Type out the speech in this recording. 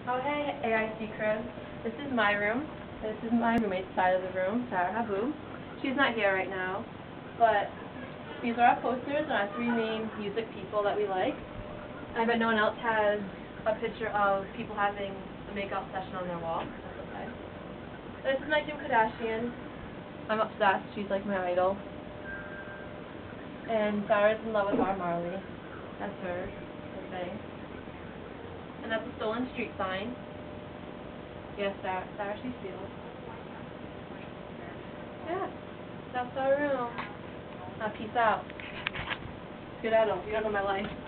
Oh hey, AIC crew. This is my room. This is my roommate's side of the room, Sarah Haboob. She's not here right now, but these are our posters and our three main music people that we like. I bet no one else has a picture of people having a makeout session on their wall. That's okay. This is my Kim Kardashian. I'm obsessed. She's like my idol. And Sarah's in love with our Marley. That's her thing. And that's a stolen street sign. Yes, Sarah, she steals. Yeah, that's our room. Now, peace out. Skedaddle. You don't know my life.